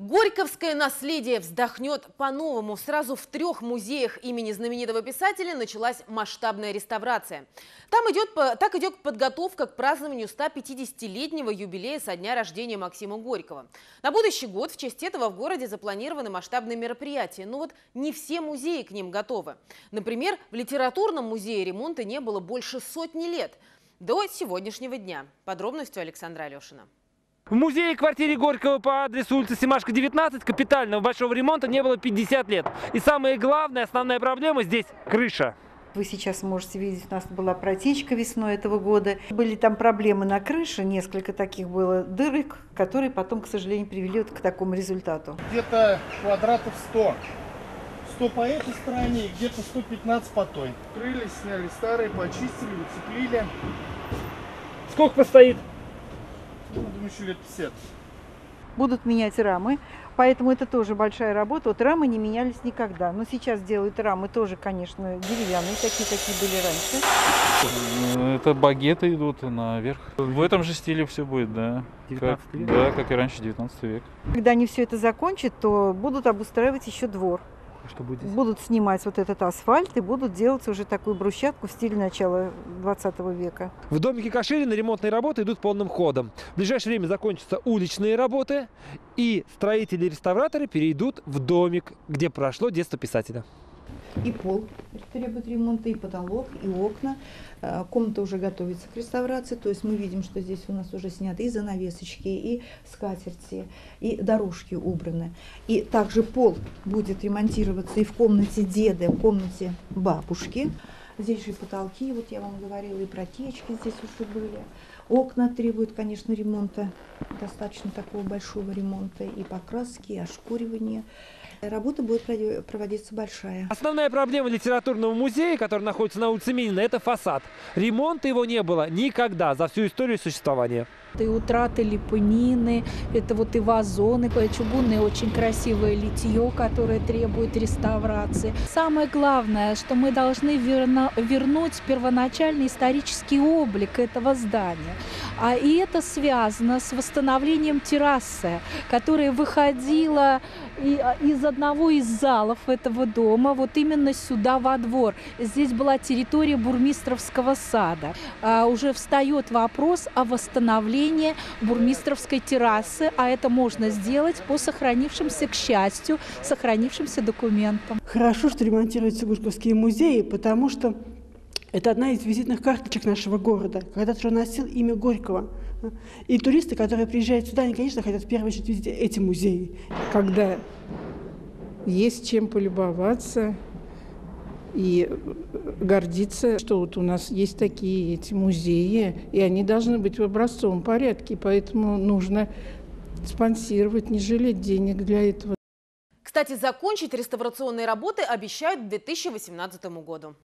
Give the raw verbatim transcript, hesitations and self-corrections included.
Горьковское наследие вздохнет по-новому. Сразу в трех музеях имени знаменитого писателя началась масштабная реставрация. Там идет, так идет подготовка к празднованию ста пятидесятилетнего юбилея со дня рождения Максима Горького. На будущий год в честь этого в городе запланированы масштабные мероприятия. Но вот не все музеи к ним готовы. Например, в литературном музее ремонта не было больше сотни лет. До сегодняшнего дня. Подробности у Александра Алешина. В музее квартире Горького по адресу улицы Семашко, девятнадцать капитального большого ремонта не было пятьдесят лет. И самая главная, основная проблема здесь – крыша. Вы сейчас можете видеть, у нас была протечка весной этого года. Были там проблемы на крыше, несколько таких было дырок, которые потом, к сожалению, привели вот к такому результату. Где-то квадратов сто. сто по этой стороне и где-то сто пятнадцать по той. Крылья сняли старые, почистили, уцепили. Сколько постоит? Ну, думаю, еще лет пятьдесят. Будут менять рамы, поэтому это тоже большая работа. Вот рамы не менялись никогда. Но сейчас делают рамы тоже, конечно, деревянные, такие, какие были раньше. Это багеты идут наверх. В этом же стиле все будет, да. Как, да, как и раньше, девятнадцатый век. Когда они все это закончат, то будут обустраивать еще двор. Что будет здесь? Будут снимать вот этот асфальт и будут делать уже такую брусчатку в стиле начала двадцатого века. В домике Каширина ремонтные работы идут полным ходом. В ближайшее время закончатся уличные работы, и строители и реставраторы перейдут в домик, где прошло детство писателя. И пол требует ремонта, и потолок, и окна. Комната уже готовится к реставрации, то есть мы видим, что здесь у нас уже сняты и занавесочки, и скатерти, и дорожки убраны. И также пол будет ремонтироваться и в комнате деда, и в комнате бабушки. Здесь же и потолки, вот я вам говорила, и протечки здесь уже были. Окна требуют, конечно, ремонта, достаточно такого большого ремонта, и покраски, и ошкуривания. Работа будет проводиться большая. Основная проблема литературного музея, который находится на улице Минина, это фасад. Ремонта его не было никогда за всю историю существования. И утраты лепнины, это вот и вазоны, чугунное очень красивое литье, которое требует реставрации. Самое главное, что мы должны верно, вернуть первоначальный исторический облик этого здания. А и это связано с восстановлением террасы, которая выходила из одного из залов этого дома вот именно сюда во двор. Здесь была территория Бурмистровского сада. А уже встает вопрос о восстановлении бурмистровской террасы, а это можно сделать по сохранившимся, к счастью, сохранившимся документам. Хорошо, что ремонтируются горьковские музеи, потому что это одна из визитных карточек нашего города. Когда-то же носил имя Горького. И туристы, которые приезжают сюда, они, конечно, хотят в первую очередь видеть эти музеи. Когда есть чем полюбоваться и гордиться, что вот у нас есть такие эти музеи, и они должны быть в образцовом порядке, поэтому нужно спонсировать, не жалеть денег для этого. Кстати, закончить реставрационные работы обещают к две тысячи восемнадцатому году.